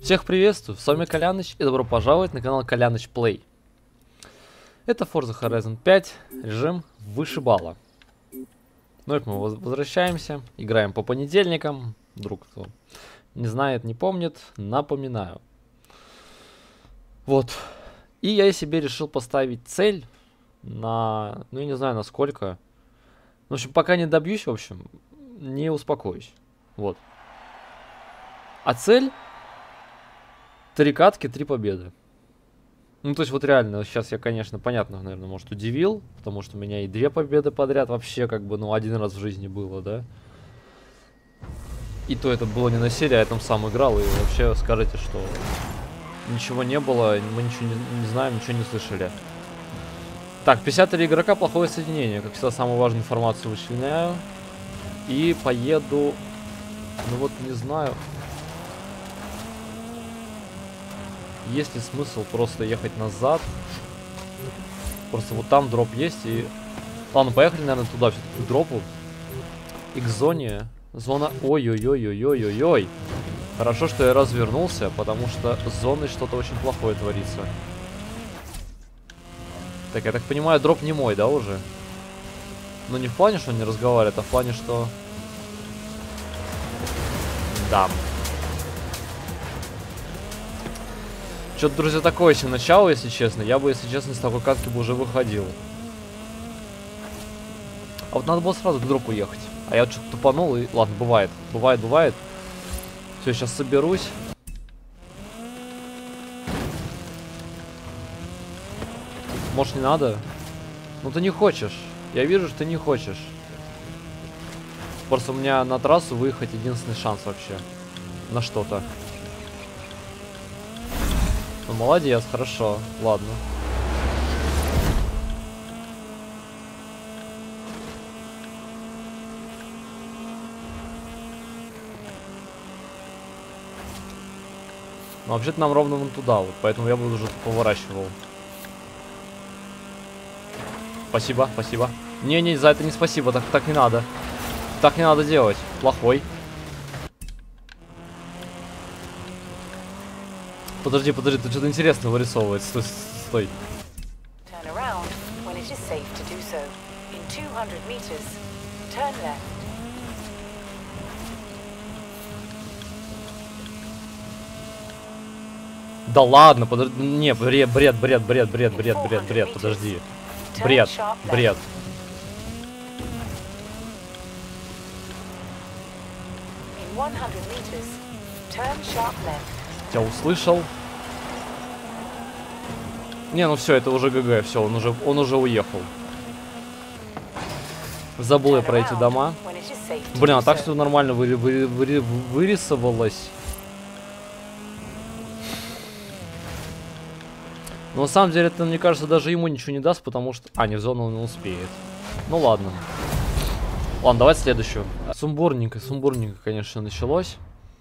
Всех приветствую, с вами Коляныч и добро пожаловать на канал Коляныч Play. Это Forza Horizon 5, режим вышибала. Ну и мы возвращаемся, играем по понедельникам. Вдруг кто не знает, не помнит, напоминаю. Вот. И я себе решил поставить цель на... Ну я не знаю на сколько. В общем, пока не добьюсь, в общем, не успокоюсь. Вот. А цель... 3 катки, 3 победы. Ну, то есть, вот реально, сейчас я, конечно, понятно, наверное, может, удивил, потому что у меня и 2 победы подряд вообще, как бы, ну, один раз в жизни было, да. И то это было не на серии, а я там сам играл, и вообще скажите, что ничего не было, мы ничего не знаем, ничего не слышали. Так, 53 игрока, плохое соединение. Как всегда, самую важную информацию вычленяю. И поеду, ну вот, не знаю... Есть ли смысл просто ехать назад? Просто вот там дроп есть и... Ладно, поехали, наверное, туда все-таки к дропу. И к зоне. Зона... Ой-ой-ой-ой-ой-ой-ой. Хорошо, что я развернулся, потому что с зоной что-то очень плохое творится. Так, я так понимаю, дроп не мой, да, уже? Ну, не в плане, что он не разговаривает, а в плане, что... Да. Что-то, друзья, такое себе начало, если честно. Я бы, если честно, с такой катки бы уже выходил. А вот надо было сразу к дропу ехать. А я вот что-то тупанул и... Ладно, бывает. Бывает. Все, сейчас соберусь. Может, не надо? Ну, ты не хочешь. Я вижу, что ты не хочешь. Просто у меня на трассу выехать единственный шанс вообще. На что-то. Ну, молодец, хорошо, ладно. Ну, вообще-то нам ровно вон туда, вот, поэтому я бы уже поворачивал. Спасибо, спасибо. Не, за это не спасибо, так не надо. Так не надо делать, плохой. Подожди, тут что-то интересное вырисовывается. Стой. Да ладно, подожди. Не, бред, подожди. Бред. Я услышал. Не, ну все, это уже ГГ, все, он уже уехал. Забыл я про эти дома. Блин, а так все нормально вырисовалось. Но на самом деле это, мне кажется, даже ему ничего не даст, потому что... А, не, в зону он не успеет. Ну ладно. Ладно, давай следующую. Сумбурненько, конечно, началось.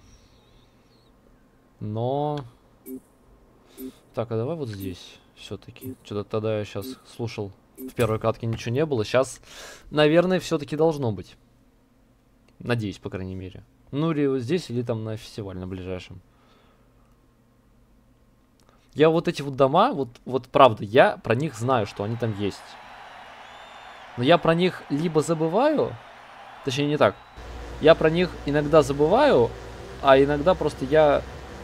Но... Так, а давай вот здесь все-таки. Что-то тогда я сейчас слушал. В первой катке ничего не было. Сейчас, наверное, все-таки должно быть. Надеюсь, по крайней мере. Ну, или вот здесь, или там на фестивале, на ближайшем. Я вот эти вот дома, вот правда, я про них знаю, что они там есть. Но я про них либо забываю, точнее не так. Я про них иногда забываю, а иногда просто я...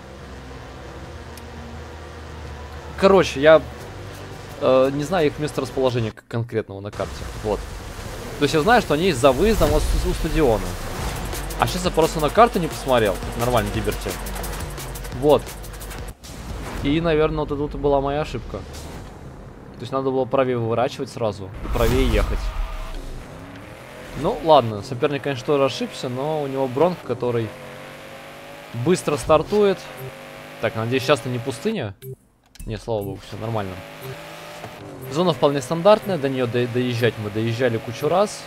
Короче, я не знаю их месторасположения конкретного на карте. Вот. То есть я знаю, что они есть за выездом у стадиона. А сейчас я просто на карту не посмотрел. Нормально, Диберти. Вот. И, наверное, вот это была моя ошибка. То есть надо было правее выворачивать сразу. И правее ехать. Ну, ладно. Соперник, конечно, тоже ошибся, но у него Бронко, который быстро стартует. Так, надеюсь, сейчас-то не пустыня. Не, слава богу, все нормально. Зона вполне стандартная, до нее доезжать мы доезжали кучу раз.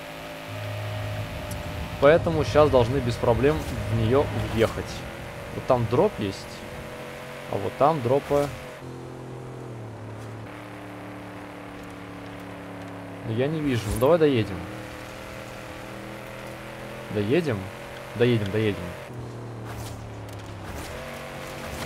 Поэтому сейчас должны без проблем в нее въехать. Вот там дроп есть. А вот там дропа... Я не вижу. Ну давай доедем. Доедем? Доедем.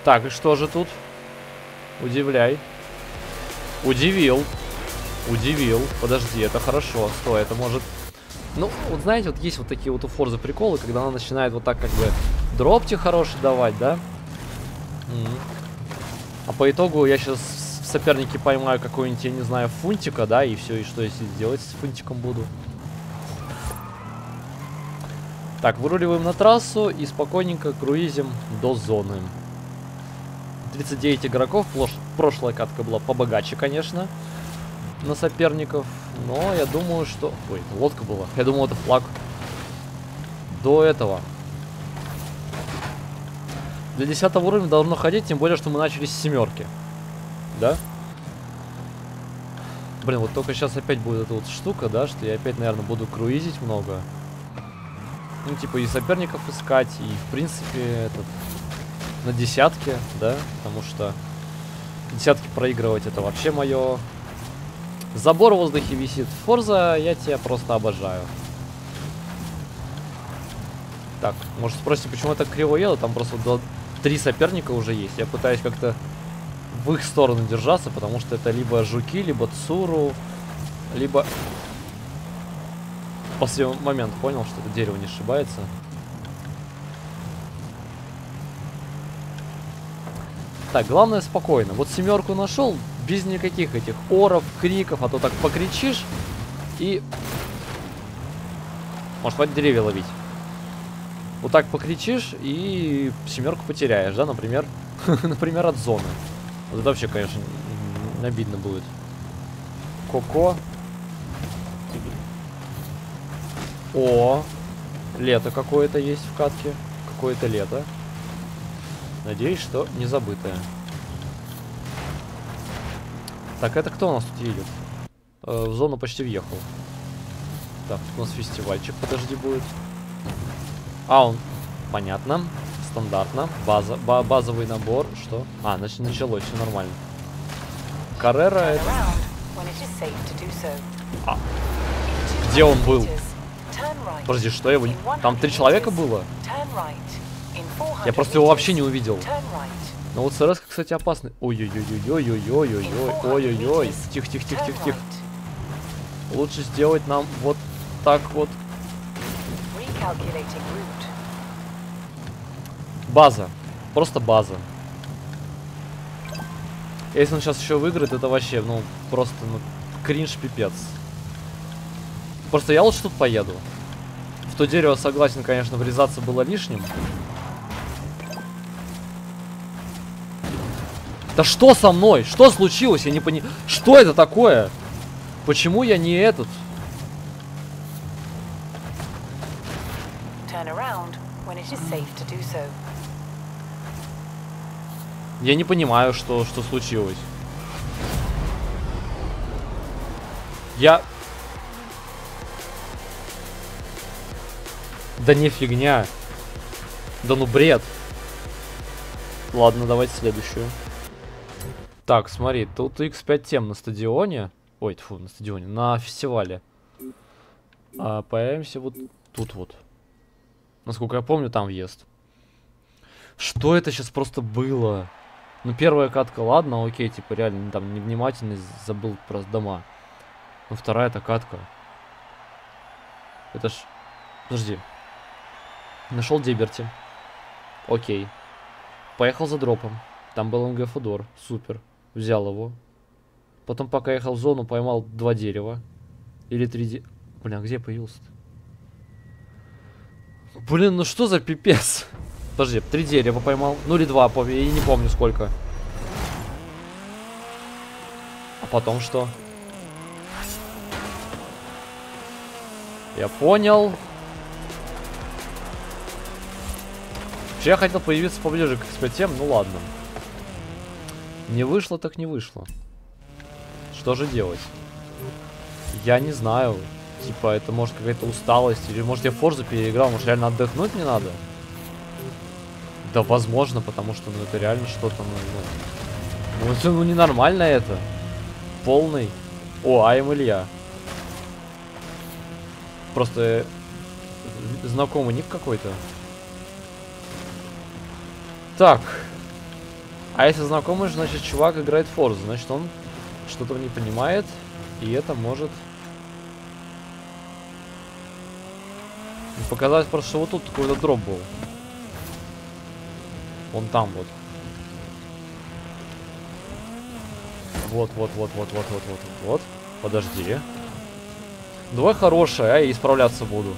Так, и что же тут? Удивляй. Удивил. Удивил. Подожди, это хорошо. Стой, это может... Ну, вот знаете, вот есть вот такие вот у Форзы приколы, когда она начинает вот так как бы дропти хороший давать, да? А по итогу я сейчас в сопернике поймаю какой-нибудь, я не знаю, фунтика, да, и все, и что я делать с фунтиком буду? Так, выруливаем на трассу и спокойненько круизим до зоны. 39 игроков, прошлая катка была побогаче, конечно, на соперников, но я думаю, что... Ой, это лодка была, я думал, это флаг. До этого. Для 10 уровня должно ходить, тем более, что мы начали с 7. Да? Блин, вот только сейчас опять будет эта вот штука, да, что я опять, наверное, буду круизить много. Ну, типа, и соперников искать, и, в принципе, этот... на десятке, да, потому что десятки проигрывать это вообще мое. Забор в воздухе висит. Форза, я тебя просто обожаю. Так, может спросите, почему я так криво еду? Там просто 3 соперника уже есть. Я пытаюсь как-то в их сторону держаться, потому что это либо жуки, либо цуру, либо... В последний момент понял, что это дерево не сшибается. Так, главное спокойно. Вот 7 нашел, без никаких этих оров, криков, а то так покричишь и... Может, хватит деревья ловить. Вот так покричишь и 7 потеряешь, да, например, например, от зоны. Вот это вообще, конечно, обидно будет. Коко. О, лето какое-то есть в катке. Какое-то лето. Надеюсь, что не забытое. Так, это кто у нас тут едет? В зону почти въехал. Так, у нас фестивальчик, подожди, будет. А, он... Понятно. Стандартно. Базовый набор. Что? А, значит, началось, все нормально. Каррера это... А. Где он был? Подожди, что его... Там 3 человека было? Я просто его вообще не увидел. Но вот СРС, кстати, опасный. Ой-ой-ой-ой-ой-ой-ой-ой-ой. Тихо-тихо-тихо-тихо-тихо. Лучше сделать нам вот так вот. База. Просто база. Если он сейчас еще выиграет, это вообще, ну, просто, ну, кринж пипец. Просто я лучше тут поеду. В то дерево, согласен, конечно, врезаться было лишним. Да что со мной? Что случилось? Я не понимаю. Что это такое? Почему я не этот? Я не понимаю, что случилось. Я... Да не фигня. Да ну бред. Ладно, давайте следующую. Так, смотри, тут X5 тем на стадионе. Ой, тьфу, на стадионе, на фестивале. Появимся вот тут вот. Насколько я помню, там въезд. Что это сейчас просто было? Ну, первая катка, ладно, окей, типа, реально, там, невнимательность, забыл просто дома. Ну, вторая-то катка. Это ж... Подожди. Нашел Диберти. Окей. Поехал за дропом. Там был МГ Фудор. Супер. Взял его. Потом, пока ехал в зону, поймал 2 дерева. Или 3 дерева. Блин, а где появился-то? Блин, ну что за пипец? Подожди, 3 дерева поймал. Ну или 2, я не помню сколько. А потом что? Я понял. Вообще я хотел появиться поближе к X5, ну ладно. Не вышло, так не вышло. Что же делать? Я не знаю. Типа, это может какая-то усталость. Или может я Форзу переиграл. Может реально отдохнуть не надо? Да, возможно, потому что ну, это реально что-то... Ну, ненормально это. Полный. О, АМ Илья. Просто знакомый ник какой-то. Так. А если знакомый, значит чувак играет в Forza, значит он что-то не понимает, и это может показать просто, что вот тут какой-то дроп был. Вон там вот. Вот. Подожди. Давай хорошая, а я исправляться буду.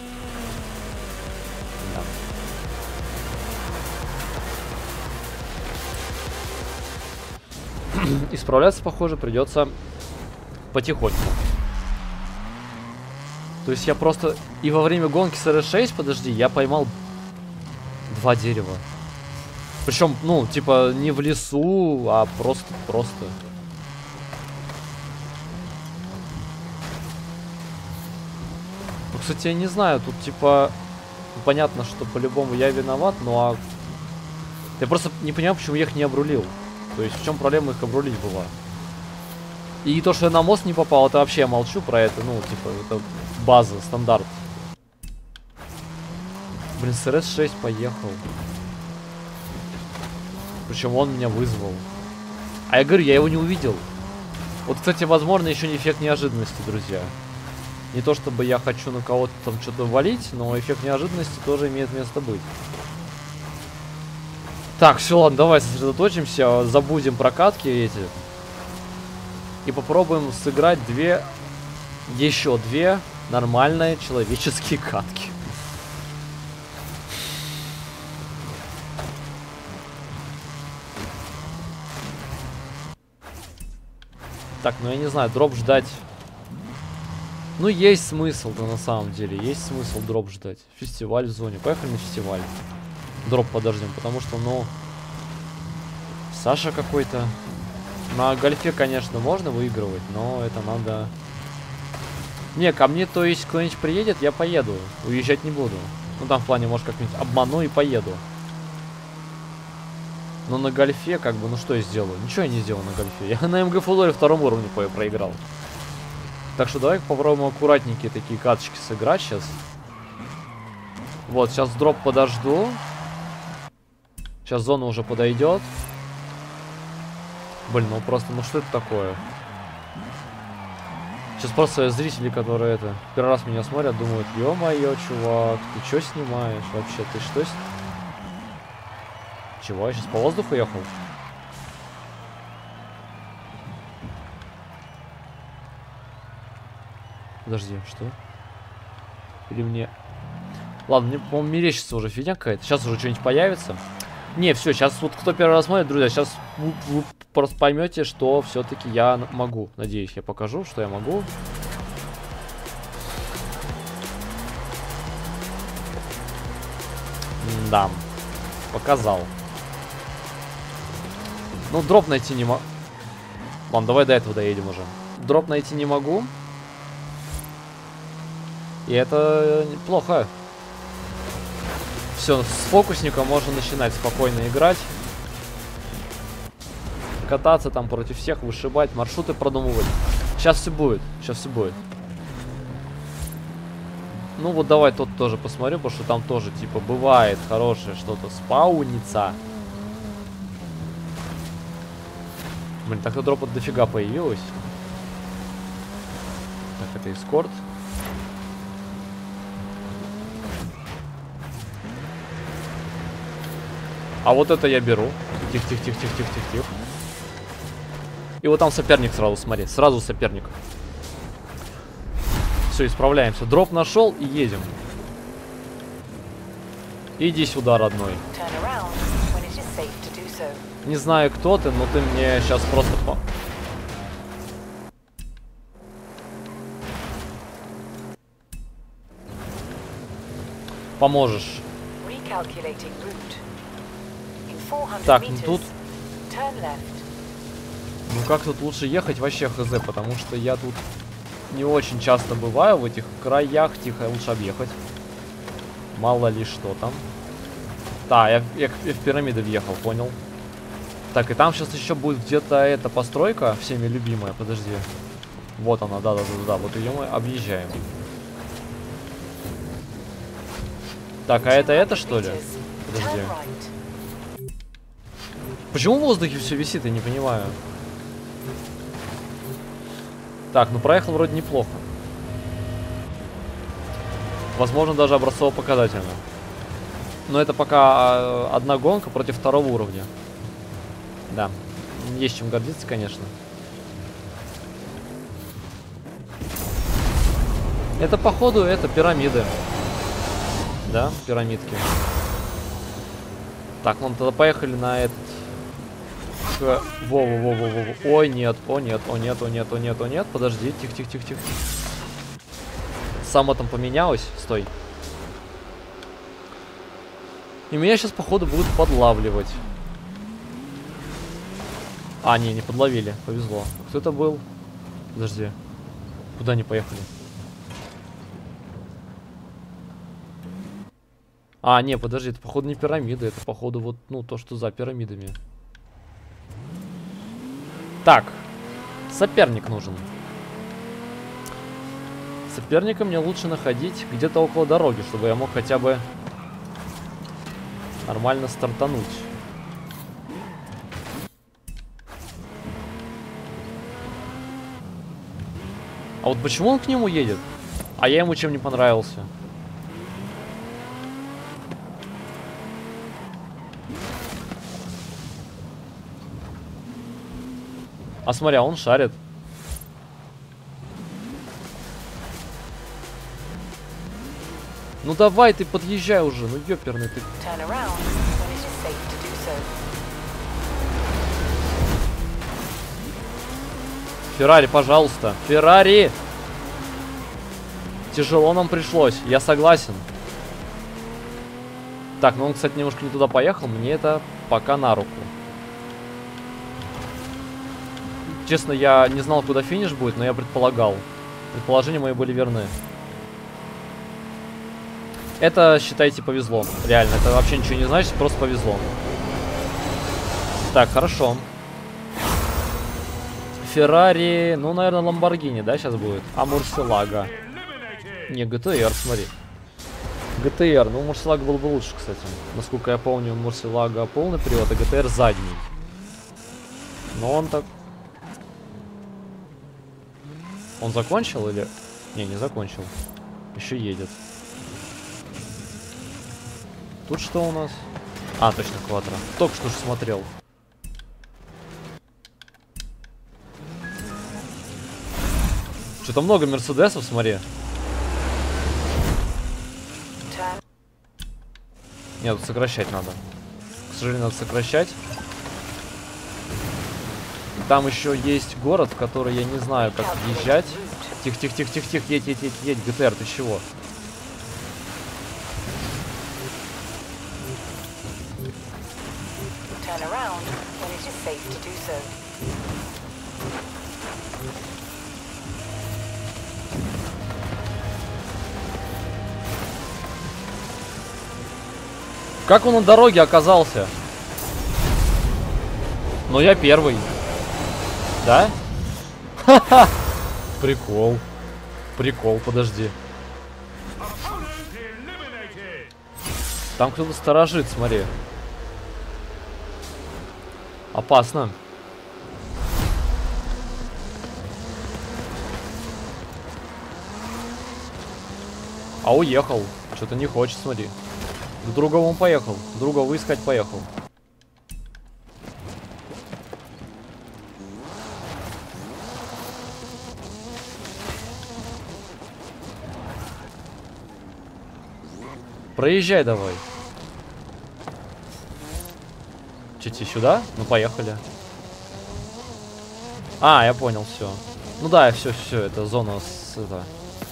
Да. Исправляться, похоже, придется потихоньку. То есть я просто... И во время гонки с RS6, подожди, я поймал 2 дерева. Причем, ну, типа, не в лесу, а просто. Ну, кстати, я не знаю, тут, типа, понятно, что по-любому я виноват, но... Я просто не понимаю, почему я их не обрулил. То есть, в чем проблема их обрулить была? И то, что я на мост не попал, это вообще я молчу про это, ну, типа, это база, стандарт. Блин, с RS6 поехал. Причем он меня вызвал. А я говорю, я его не увидел. Вот, кстати, возможно, еще не эффект неожиданности, друзья. Не то, чтобы я хочу на кого-то там что-то валить, но эффект неожиданности тоже имеет место быть. Так, все, ладно, давай сосредоточимся, забудем про катки эти. И попробуем сыграть еще две нормальные человеческие катки. Так, ну я не знаю, дроп ждать. Ну, есть смысл-то на самом деле. Есть смысл дроп ждать. Фестиваль в зоне. Поехали на фестиваль. Дроп подождем, потому что, ну... Саша какой-то. На гольфе, конечно, можно выигрывать, но это надо... Не, ко мне, то есть, кто-нибудь приедет, я поеду. Уезжать не буду. Ну, там в плане, может, как-нибудь обману и поеду. Но на гольфе, как бы, ну что я сделаю? Ничего я не сделал на гольфе. Я на МГ Флоре 2-м уровне проиграл. Так что давай попробуем аккуратненькие такие каточки сыграть сейчас. Вот, сейчас дроп подожду. Сейчас зона уже подойдет. Блин, ну просто, ну что это такое? Сейчас просто зрители, которые это первый раз меня смотрят, думают: ё-моё, чувак, ты что снимаешь вообще? Ты что Чего? Я сейчас по воздуху ехал? Подожди, что? Или мне... Ладно, мне, по-моему, мерещится уже фигня какая-то. Сейчас уже что-нибудь появится. Не, все, сейчас вот кто первый раз смотрит, друзья, сейчас вы просто поймете, что все-таки я могу. Надеюсь, я покажу, что я могу. Да, показал. Ну, дроп найти не могу. Ладно, давай до этого доедем уже. Дроп найти не могу. И это плохо. Все, с фокусником можно начинать спокойно играть. Кататься там против всех, вышибать, маршруты продумывать. Сейчас все будет, сейчас все будет. Ну вот давай тот тоже посмотрю, потому что там тоже типа бывает хорошее что-то спаунится. Блин, так-то дропа дофига появилось. Так, это эскорт. А вот это я беру. Тихо. И вот там соперник сразу, смотри. Сразу соперник. Все, исправляемся. Дроп нашел и едем. Иди сюда, родной. Не знаю, кто ты, но ты мне сейчас просто... поможешь. Так, ну тут... Ну как тут лучше ехать, вообще хз, потому что я тут не очень часто бываю в этих краях. Тихо, лучше объехать. Мало ли что там. Да, я в пирамиды въехал, понял. Так, и там сейчас еще будет где-то эта постройка, всеми любимая, подожди. Вот она, да, вот ее мы объезжаем. Так, а это что ли? Подожди. Почему в воздухе все висит, я не понимаю. Так, ну проехал вроде неплохо. Возможно, даже образцово-показательно. Но это пока одна гонка против второго уровня. Да, есть чем гордиться, конечно. Это, походу, это пирамиды. Да, пирамидки. Так, ну тогда поехали на этот... Во-во-во-во-во. Ой, нет, о нет, о нет, о нет, о нет, о нет. Подожди, тихо-тихо-тихо-тихо. Само там поменялось. Стой. И меня сейчас, походу, будут подлавливать. А, не подловили. Повезло. Кто это был? Подожди. Куда они поехали? А, не, подожди, это, походу, не пирамиды. Это, походу, вот, ну, то, что за пирамидами. Так. Соперник нужен. Соперника мне лучше находить где-то около дороги, чтобы я мог хотя бы нормально стартануть. А вот почему он к нему едет? А я ему чем не понравился? А смотри, он шарит. Ну давай, ты подъезжай уже, ну ёперный ты. Феррари, пожалуйста. Феррари! Тяжело нам пришлось, я согласен. Так, ну он, кстати, немножко не туда поехал. Мне это пока на руку. Честно, я не знал, куда финиш будет, но я предполагал. Предположения мои были верны. Это, считайте, повезло. Реально, это вообще ничего не значит, просто повезло. Так, хорошо. Феррари, ну, наверное, Ламборгини, да, сейчас будет? А Мурсилага. Не, ГТР, смотри. ГТР, ну, Мурсилага был бы лучше, кстати. Насколько я помню, Мурсилага полный привод, а ГТР задний. Но он так... Он закончил или... Не закончил. Еще едет. Тут что у нас? А, точно, Квадро. Только что же смотрел. Что-то много мерседесов, смотри. Нет, тут сокращать надо. К сожалению, надо сокращать. Там еще есть город, в который я не знаю, как въезжать. Тихо-тихо-тихо-тихо, едь, ГТР, ты чего? Как он на дороге оказался? Но я первый. Да? Ха-ха! Прикол. Прикол, подожди. Там кто-то сторожит, смотри. Опасно. А уехал. Что-то не хочет, смотри. К другому он поехал. Другого искать поехал. Проезжай давай. Че, тебе сюда? Ну, поехали. А, я понял, все. Ну да, все, это зона с... Это...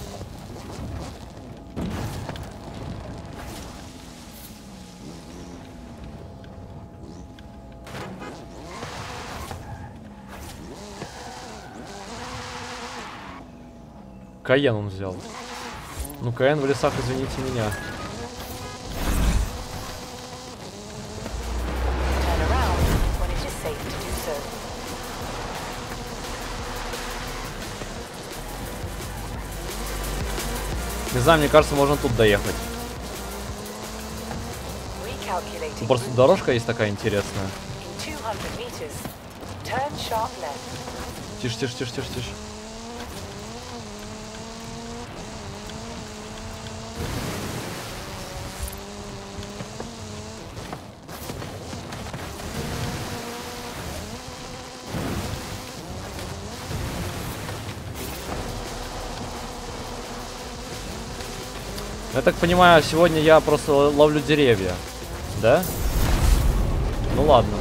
Кайен он взял. Ну, Кайен в лесах, извините меня. Не знаю, мне кажется, можно тут доехать. Просто дорожка есть такая интересная. Тише, тише, тише, тише, тише. Я так понимаю, сегодня я просто ловлю деревья, да? Ну ладно.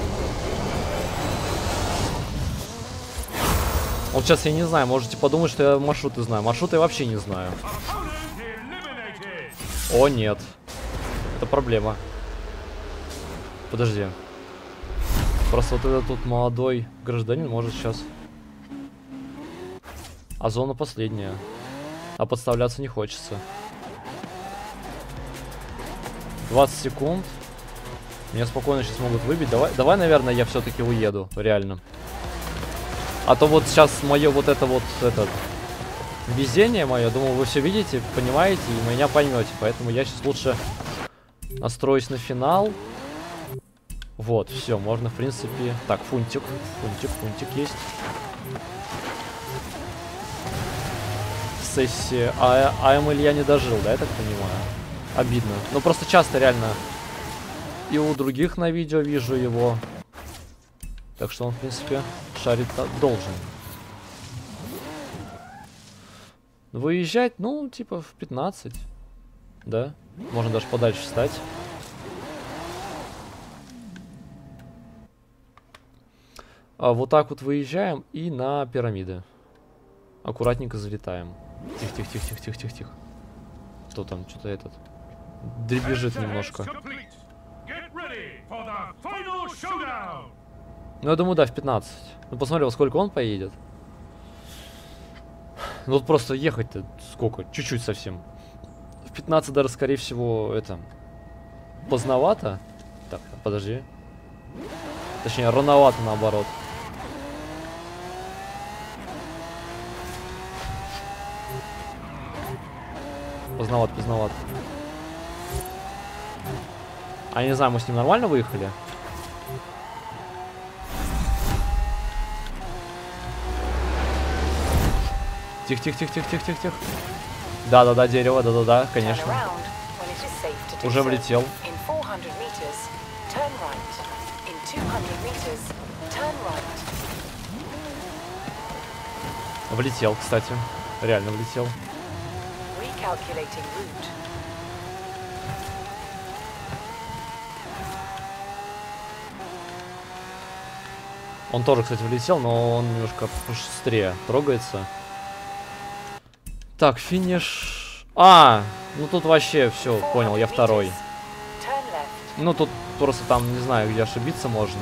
Вот сейчас я не знаю, можете подумать, что я маршруты знаю. Маршруты я вообще не знаю. О, нет. Это проблема. Подожди. Просто вот этот тут молодой гражданин может сейчас... А зона последняя. А подставляться не хочется. 20 секунд. Меня спокойно сейчас могут выбить. Давай, наверное, я все-таки уеду. Реально. А то вот сейчас мое вот это вот везение мое, думаю, вы все видите, понимаете и меня поймете. Поэтому я сейчас лучше настроюсь на финал. Вот, все, можно в принципе. Так, фунтик есть. Сессия. АМ Илья не дожил, да, я так понимаю? Обидно. Ну просто часто реально и у других на видео вижу его. Так что он, в принципе, шарить должен. Выезжать, ну, типа в 15. Да? Можно даже подальше встать. А вот так вот выезжаем и на пирамиды. Аккуратненько залетаем. Тихо. Кто там? Что-то этот... дребезжит немножко. Ну, я думаю, да, в 15. Ну, посмотри, во сколько он поедет. Ну, вот просто ехать-то сколько? Чуть-чуть совсем. В 15 даже, скорее всего, это... поздновато. Так, подожди. Точнее, рановато, наоборот. Поздновато. А я не знаю, мы с ним нормально выехали? Тихо. Да, дерево, да, конечно. Уже влетел. Влетел, кстати. Реально влетел. Он тоже, кстати, влетел, но он немножко быстрее трогается. Так, финиш. Ну тут вообще все, понял, я второй. Ну тут просто там, не знаю, где ошибиться можно.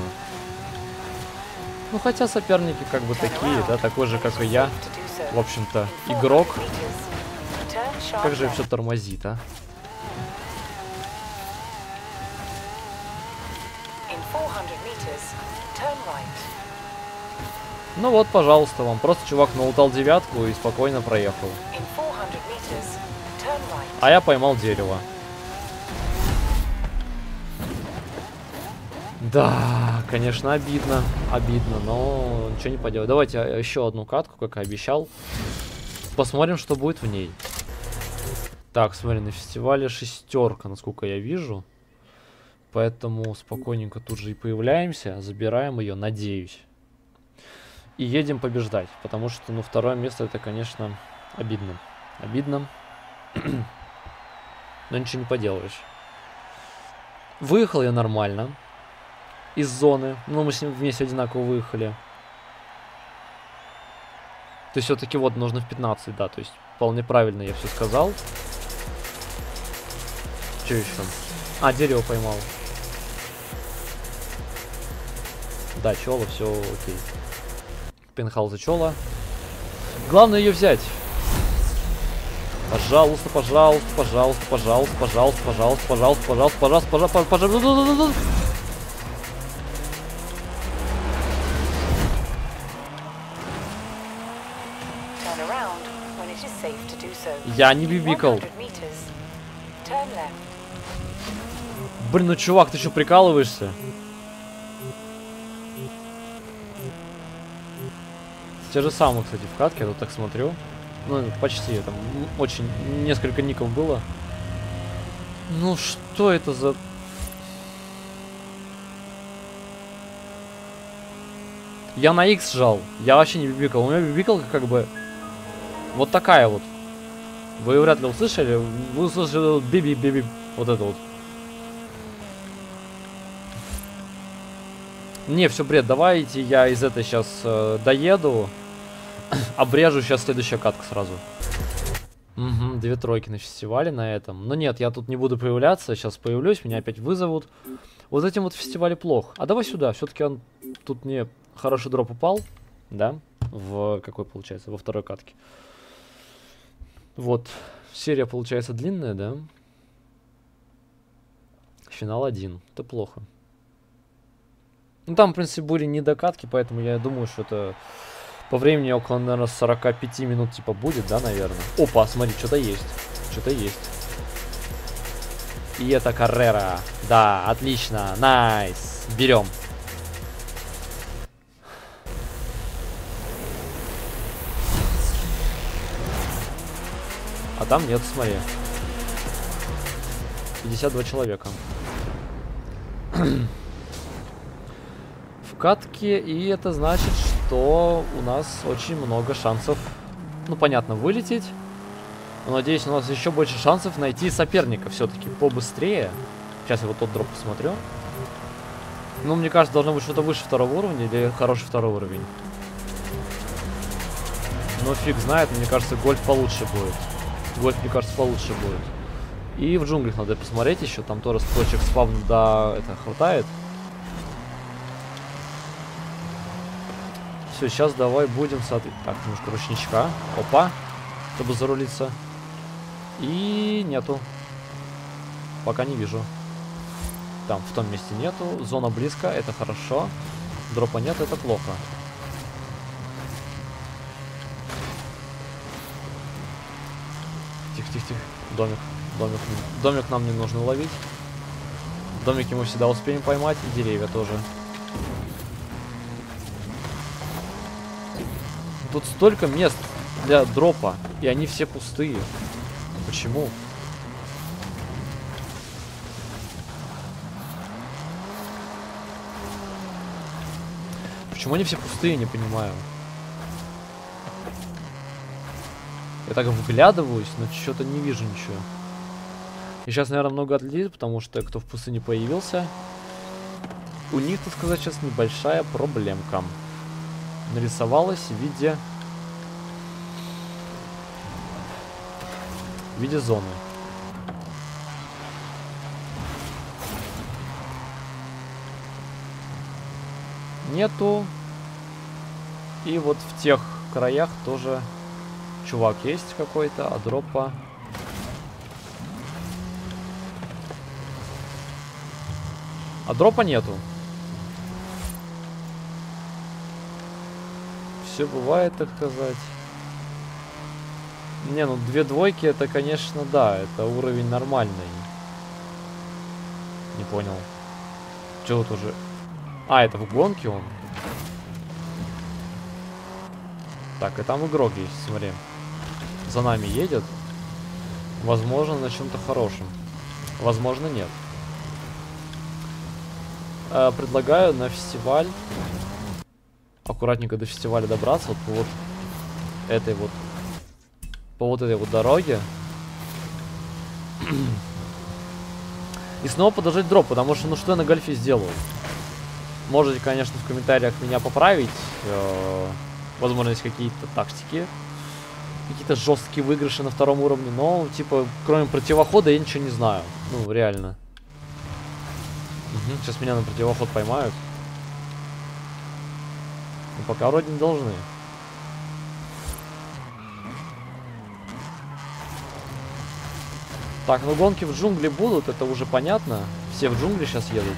Ну хотя соперники как бы такие, да, такой же, как и я. В общем-то, игрок. Как же все тормозит, а? Ну вот, пожалуйста, вам. Просто чувак налутал девятку и спокойно проехал. А я поймал дерево. Да, конечно, обидно, но ничего не поделать. Давайте еще одну катку, как и обещал. Посмотрим, что будет в ней. Так, смотри, на фестивале 6, насколько я вижу. Поэтому спокойненько тут же и появляемся. Забираем ее, надеюсь. И едем побеждать. Потому что, ну, второе место, это, конечно, обидно. Но ничего не поделаешь. Выехал я нормально. Из зоны. Ну, мы с ним вместе одинаково выехали. То есть, все-таки вот нужно в 15, да. То есть, вполне правильно я все сказал. Че еще? Дерево поймал. Да, чёла, все окей. Пентхауза чёла. Главное ее взять. Пожалуйста. Я не бибикал. Блин, ну чувак, ты что, прикалываешься? те же самые, кстати, в катке, я тут так смотрю. Ну, почти, там очень, несколько ников было. Ну, что это за... Я на X жал, я вообще не бибикал. У меня бибикалка как бы вот такая вот. Вы вряд ли услышали, вы услышали биби-биби, вот это вот. Не, все бред, давайте я из этой сейчас доеду, обрежу сейчас следующая катка сразу. Угу, 2 тройки на фестивале на этом. Но нет, я тут не буду появляться, сейчас появлюсь, меня опять вызовут. Вот этим вот фестивале плохо. А давай сюда, все-таки он тут мне хороший дроп упал, да, в какой получается, во второй катке. Вот, серия получается длинная, да. Финал 1, это плохо. Ну там, в принципе, были не докатки, поэтому я думаю, что это по времени около, наверное, 45 минут типа будет, да, наверное. Опа, смотри, что-то есть. Что-то есть. И это Каррера. Да, отлично. Найс. Берем. А там нет, смотри. 52 человека. В катке, и это значит, что у нас очень много шансов, ну, понятно, вылететь. Но, надеюсь, у нас еще больше шансов найти соперника все-таки побыстрее. Сейчас я вот тот дроп посмотрю. Ну, мне кажется, должно быть что-то выше 2-го уровня или хороший 2-й уровень. Но фиг знает, мне кажется, гольф получше будет. Гольф, мне кажется, получше будет. И в джунглях надо посмотреть еще, там тоже точек спавна, да, это хватает. Все, сейчас давай будем смотреть. Так, немножко ручничка. Опа. Чтобы зарулиться. И нету. Пока не вижу. Там, в том месте нету. Зона близко, это хорошо. Дропа нет, это плохо. Тихо-тихо-тихо. Домик. Домик. Домик нам не нужно ловить. Домики мы всегда успеем поймать. И деревья тоже. Тут столько мест для дропа, и они все пустые. Почему? Почему они все пустые, не понимаю. Я так выглядываюсь, но что-то не вижу ничего. И сейчас, наверное, много отлетит, потому что кто в пустыне появился, у них, так сказать, сейчас небольшая проблемка. Нарисовалась в виде зоны. Нету. И вот в тех краях тоже чувак есть какой-то, а дропа... А дропа нету. Все бывает, так сказать. Не, ну 2 двойки, это, конечно, да, это уровень нормальный. Не понял. Че вот уже... А, это в гонке он? Так, и там игрок есть, смотри. За нами едет. Возможно, на чем-то хорошем. Возможно, нет. Предлагаю на фестиваль аккуратненько до фестиваля добраться вот по вот этой вот дороге. И снова подождать дроп, потому что, ну что я на гольфе сделаю? Можете, конечно, в комментариях меня поправить. Возможно, есть какие-то тактики, какие-то жесткие выигрыши на 2-м уровне, но, типа, кроме противохода я ничего не знаю. Ну, реально. Угу, сейчас меня на противоход поймают. Но пока вроде не должны. Так, ну гонки в джунгли будут, это уже понятно. Все в джунгли сейчас едут.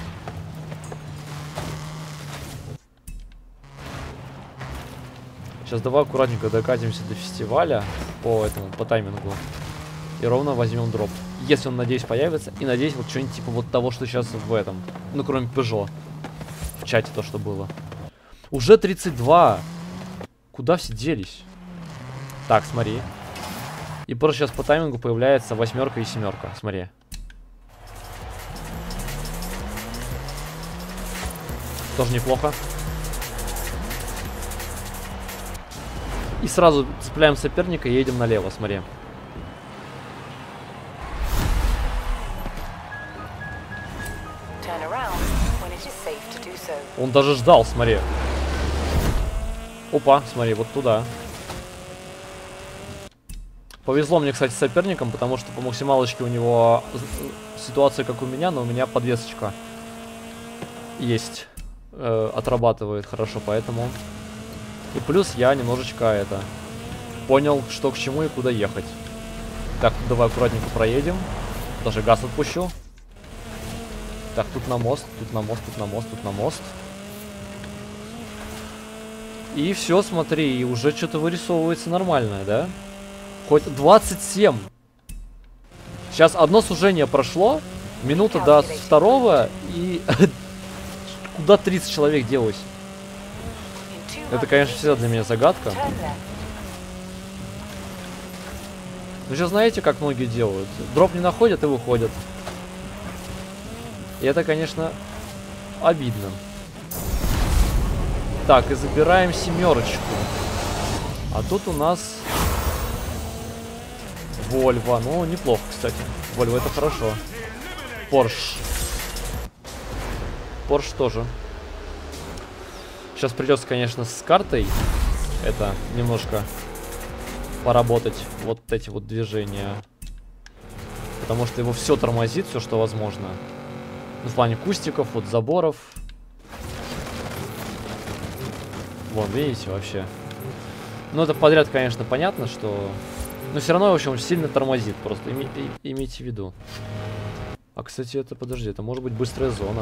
Сейчас давай аккуратненько докатимся до фестиваля по таймингу. И ровно возьмем дроп. Если он, надеюсь, появится. И надеюсь, вот что-нибудь типа вот того, что сейчас в этом. Ну, кроме Peugeot. В чате то, что было. Уже 32. Куда все делись? Так, смотри. И просто сейчас по таймингу появляется 8 и 7. Смотри. Тоже неплохо. И сразу цепляем соперника и едем налево, смотри. Он даже ждал, смотри. Опа, смотри, вот туда. Повезло мне, кстати, с соперником, потому что по максималочке у него ситуация как у меня, но у меня подвесочка есть. Отрабатывает хорошо, поэтому... И плюс я немножечко понял, что к чему и куда ехать. Так, давай аккуратненько проедем. Даже газ отпущу. Так, тут на мост, тут на мост, тут на мост, тут на мост. И все, смотри, и уже что-то вырисовывается нормальное, да? Хоть 27. Сейчас одно сужение прошло. Минута до второго. И куда 30 человек делось? Это, конечно, всегда для меня загадка. Ну, сейчас знаете, как многие делают? Дроп не находят и выходят. И это, конечно, обидно. Так, и забираем 7. А тут у нас Вольво. Ну, неплохо, кстати. Вольво это хорошо. Порш. Порш тоже. Сейчас придется, конечно, с картой это немножко поработать. Вот эти вот движения. Потому что его все тормозит, все, что возможно. Ну, в плане кустиков, вот заборов. Вон, видите, вообще. Ну, это подряд, конечно, понятно, что... Но все равно, в общем, сильно тормозит. Просто имейте в виду. А, кстати, это, подожди, это может быть быстрая зона.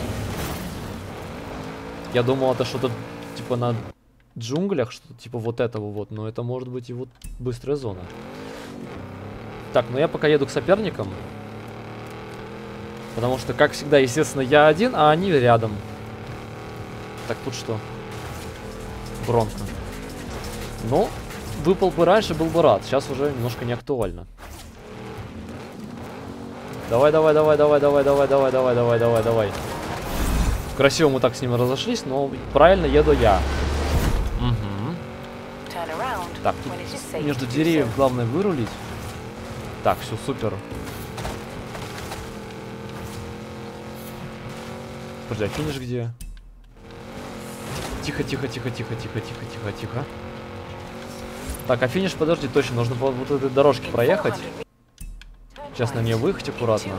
Я думал, это что-то типа на джунглях, что-то типа вот этого вот. Но это может быть и вот быстрая зона. Так, ну я пока еду к соперникам. Потому что, как всегда, естественно, я один, а они рядом. Так, тут что? Бронко. Ну, выпал бы раньше, был бы рад. Сейчас уже немножко не актуально. Давай, давай, давай, давай, давай, давай, давай, давай, давай, давай, давай. Красиво мы так с ним разошлись, но правильно еду я. Угу. Так, тут между деревьев главное вырулить. Так, все, супер. Подожди, а финиш где? Тихо, тихо, тихо, тихо, тихо, тихо, тихо, тихо. Так, а финиш, подожди, точно, нужно по вот этой дорожке проехать. Сейчас на нее выехать аккуратно.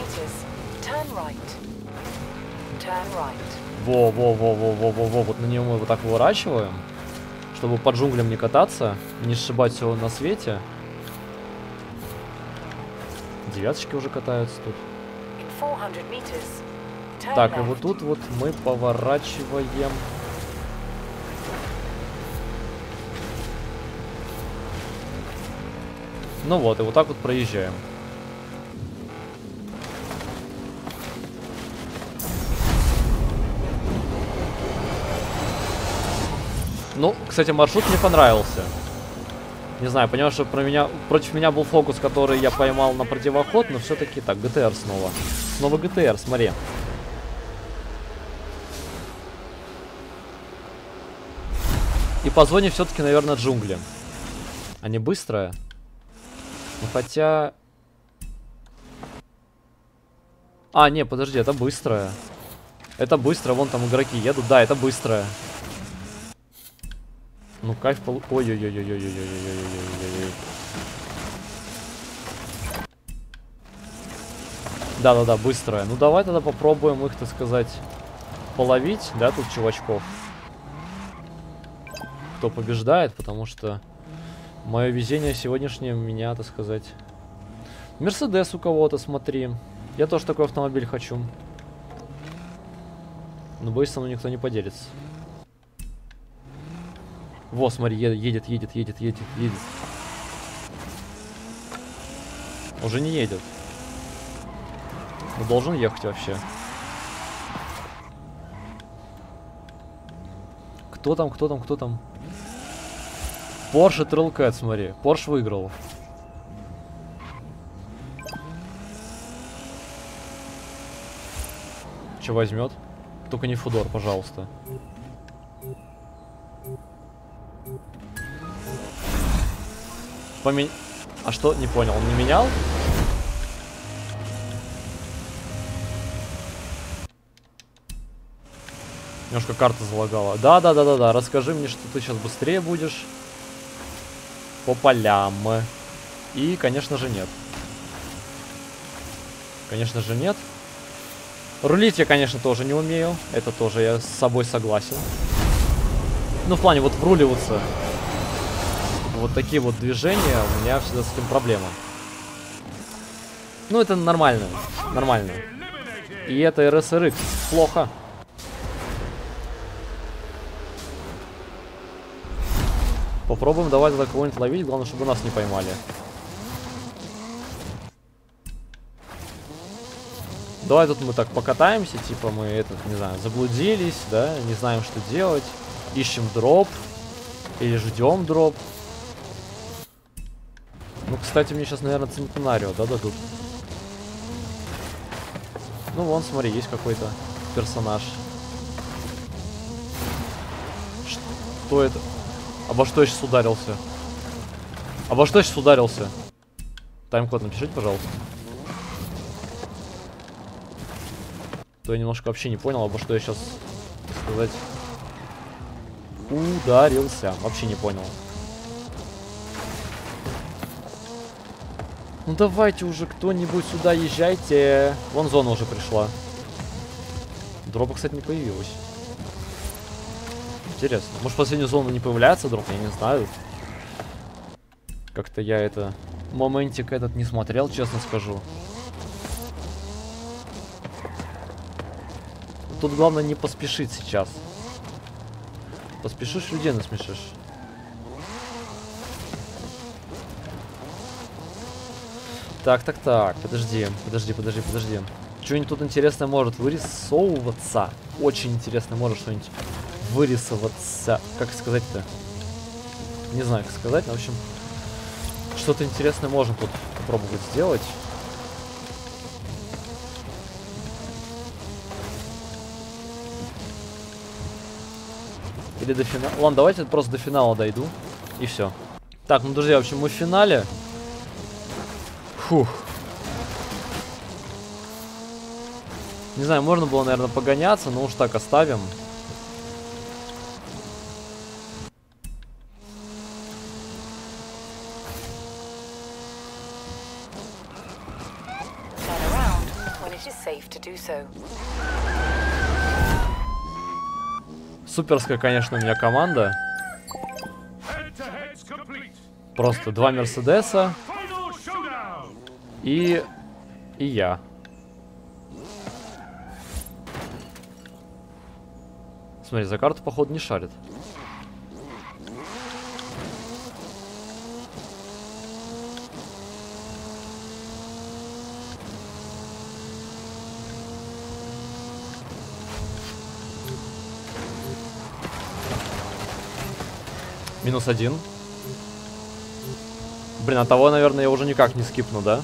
Во-во-во-во-во-во-во. Вот на нее мы вот так выворачиваем. Чтобы по джунглям не кататься. Не сшибать все на свете. Девяточки уже катаются тут. Так, и вот тут вот мы поворачиваем. Ну вот, и вот так вот проезжаем. Ну, кстати, маршрут мне понравился. Не знаю, понимаю, что против меня был фокус, который я поймал на противоход, но все-таки так, ГТР снова. Снова ГТР, смотри. И по зоне все-таки, наверное, джунгли. А не быстрая? Ну, хотя... А, не, подожди, это быстрая. Это быстро, вон там игроки едут. Да, это быстрая. Ну, кайф пол... Ой-ой-ой-ой-ой-ой-ой-ой-ой-ой-ой-ой. Да-да-да, быстрая. Ну, давай тогда попробуем их, так сказать, половить, да, тут чувачков. Кто побеждает, потому что мое везение сегодняшнее меня, так сказать... Мерседес у кого-то, смотри. Я тоже такой автомобиль хочу. Но боюсь, со мной никто не поделится. Во, смотри, едет. Уже не едет. Но должен ехать вообще. Кто там? Porsche Trailcat, смотри. Porsche выиграл. Че возьмет? Только не Фудор, пожалуйста. А что? Не понял, он не менял? Немножко карта залагала. Да. Расскажи мне, что ты сейчас быстрее будешь. По полям. И, конечно же, нет. Конечно же, нет. Рулить я, конечно, тоже не умею. Это тоже я с собой согласен. Ну, в плане вот вруливаться. Вот такие вот движения, у меня всегда с этим проблема. Ну, это нормально. Нормально. И это RSRX. Плохо. Попробуем давай тогда кого-нибудь ловить. Главное, чтобы нас не поймали. Давай тут мы так покатаемся. Типа мы, не знаю, заблудились, да? Не знаем, что делать. Ищем дроп. Или ждем дроп. Ну, кстати, мне сейчас, наверное, Центенарио, да, дадут? Ну, вон, смотри, есть какой-то персонаж. Что это? Обо что я сейчас ударился? Обо что я сейчас ударился? Тайм-код напишите, пожалуйста. То я немножко вообще не понял, обо что я сейчас, так сказать, ударился. Вообще не понял. Ну давайте уже кто-нибудь сюда езжайте. Вон зона уже пришла. Дропа, кстати, не появилась. Интересно. Может, в последнюю зону не появляется дроп? Я не знаю. Как-то я это... Моментик этот не смотрел, честно скажу. Тут главное не поспешить сейчас. Поспешишь, людей насмешишь. Так. Подожди. Что-нибудь тут интересное может вырисовываться. Очень интересно может что-нибудь вырисовываться. Как сказать-то? Не знаю, как сказать, но, в общем, что-то интересное можем тут попробовать сделать. Или до финала. Ладно, давайте просто до финала дойду. И все. Так, ну, друзья, в общем, мы в финале. Фух. Не знаю, можно было, наверное, погоняться, но уж так оставим. Суперская, конечно, у меня команда. Просто 2 Мерседеса. И я. Смотри, за карту, походу, не шарит. -1. Блин, а того, наверное, я уже никак не скипну, да?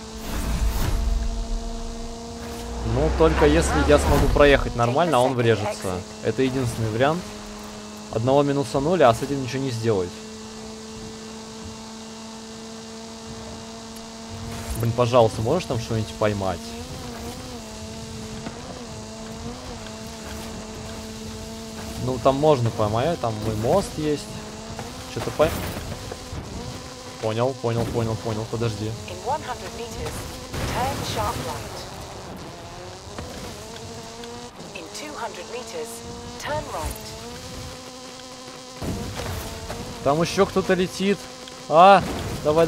Ну, только если я смогу проехать нормально, а он врежется. Это единственный вариант. Одного -0, а с этим ничего не сделать. Блин, пожалуйста, можешь там что-нибудь поймать? Ну, там можно поймать, там мой мост есть. Что-то Понял, подожди. Там еще кто-то летит. А, давай.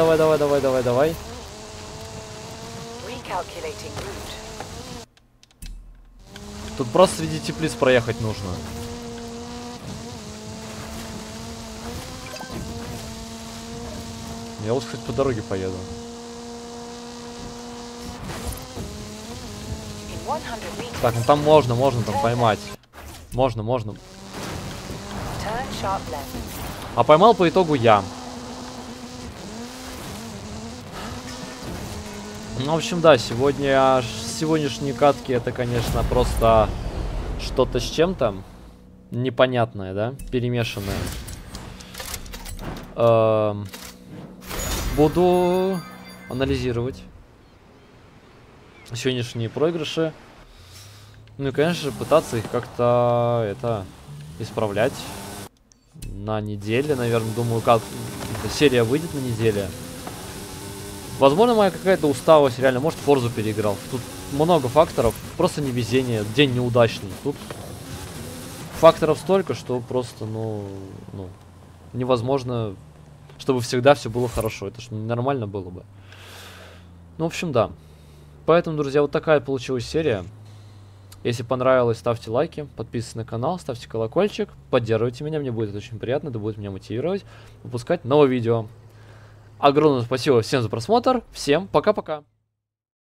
Тут просто среди теплиц проехать нужно. Я лучше хоть по дороге поеду. Так, ну там можно там поймать. Можно. А поймал по итогу я. Ну, в общем, да, сегодняшние катки это, конечно, просто что-то с чем-то непонятное, да, перемешанное. Буду анализировать сегодняшние проигрыши. Ну и, конечно же, пытаться их как-то исправлять на неделе, наверное. Думаю, как серия выйдет на неделе. Возможно, моя какая-то усталость, реально, может, Форзу переиграл. Тут много факторов, просто невезение, день неудачный. Тут факторов столько, что просто, ну невозможно, чтобы всегда все было хорошо. Это ж нормально было бы. Ну, в общем, да. Поэтому, друзья, вот такая получилась серия. Если понравилось, ставьте лайки, подписывайтесь на канал, ставьте колокольчик, поддерживайте меня, мне будет очень приятно, это будет меня мотивировать выпускать новые видео. Огромное спасибо всем за просмотр, всем пока-пока.